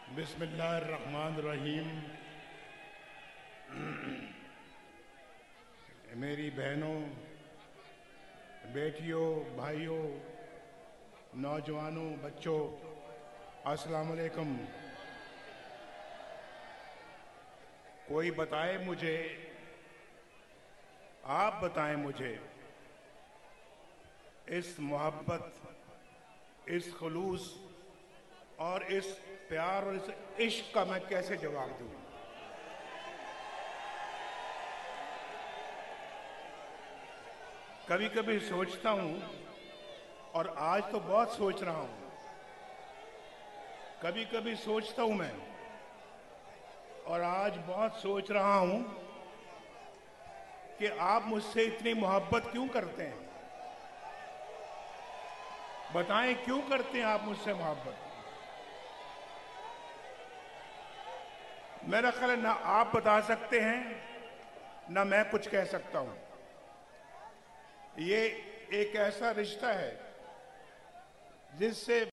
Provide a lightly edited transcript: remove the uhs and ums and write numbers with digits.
बिस्मिल्लाहिर्रहमानिर्रहीम। मेरी बहनों, बेटियों, भाइयों, नौजवानों, बच्चों, अस्सलाम वालेकुम। कोई बताए मुझे, आप बताएं मुझे, इस मोहब्बत, इस खुलूस और इस प्यार और इस इश्क का मैं कैसे जवाब दूं। कभी कभी सोचता हूं, और आज तो बहुत सोच रहा हूं, कभी कभी सोचता हूं मैं, और आज बहुत सोच रहा हूं कि आप मुझसे इतनी मोहब्बत क्यों करते हैं। बताएं क्यों करते हैं आप मुझसे मोहब्बत। मेरा ख्याल है ना आप बता सकते हैं, ना मैं कुछ कह सकता हूं। ये एक ऐसा रिश्ता है जिससे